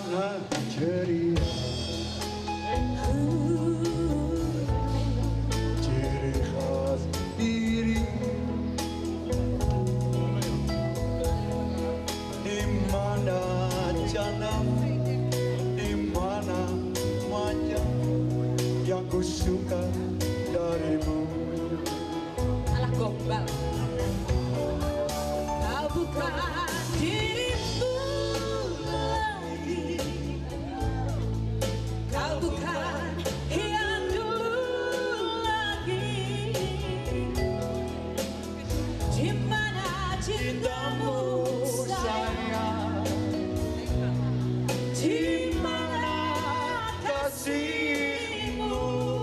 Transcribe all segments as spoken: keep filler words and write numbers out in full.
mana ceria, ciri khas diri, di mana canda, di mana manja yang ku suka darimu. Alah gombal, kau bukan dirimu lagi, kau bukan yang dulu lagi. Di mana cintamu sayang, di mana kasihmu.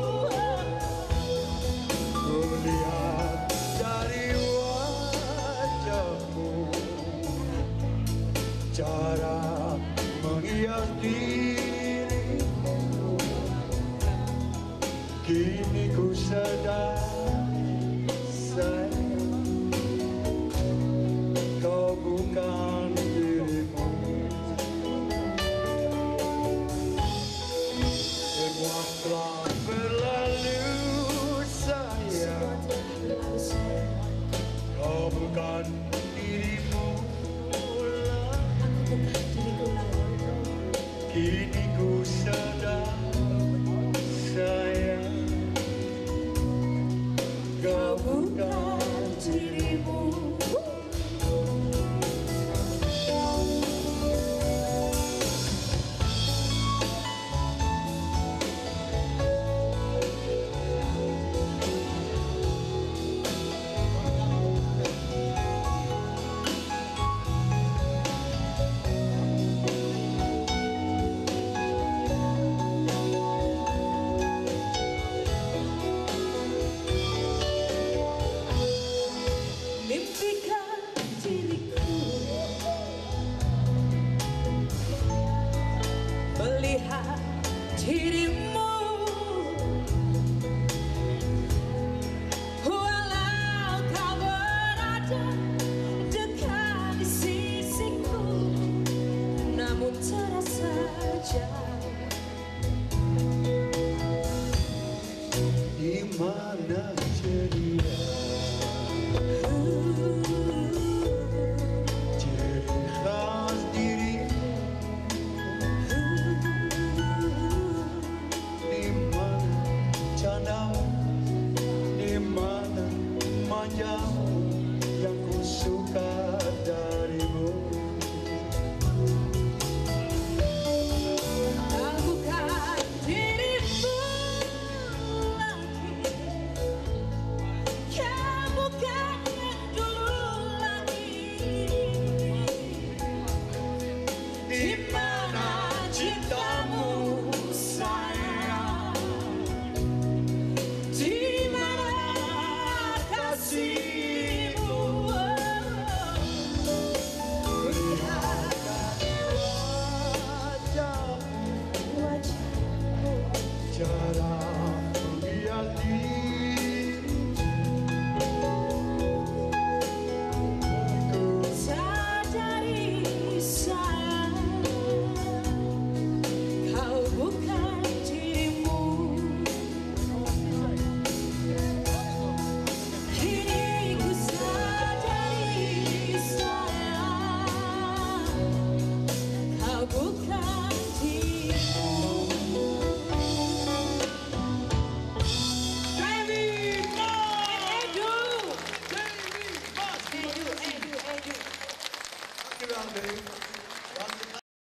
Kulihat dari wajahmu, cara menghias dirimu. Kini ku sadar sayang, kau bukan dirimu. Semua telah berlalu sayang, kau bukan dirimu lagi. Kini ku sadar sayang, kau bukan dirimu. Mimpikan diriku melihat dirimu, walau kau berada dekat di sisiku, namun terasa jauh. Di mana jadi